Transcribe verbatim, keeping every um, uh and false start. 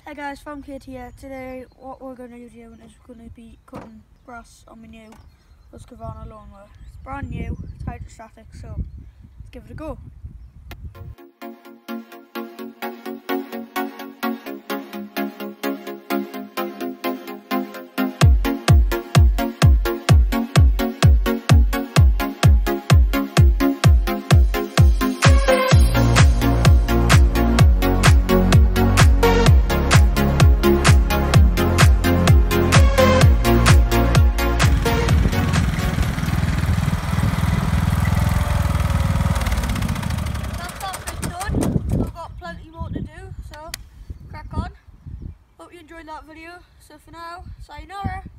Hey guys, FarmKid here. Today what we're going to be doing is we're going to be cutting grass on my new Husqvarna lawnmower. It's brand new, it's hydrostatic, so let's give it a go. Plenty more to do, so crack on. Hope you enjoyed that video. So for now, sayonara.